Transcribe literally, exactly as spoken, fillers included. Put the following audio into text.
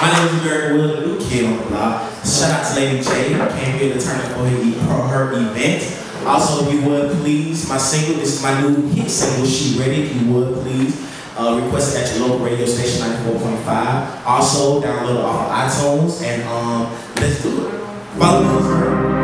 My name is AmericanWill, the new kid on the block. Shout out to Lady J, came here to turn up for her, her event. Also, if you would please, my single, this is my new hit single, She Ready, if you would please. Uh, request it at your local radio station, ninety-four point five. Also, download it off of iTunes, and um, let's do it. Follow me.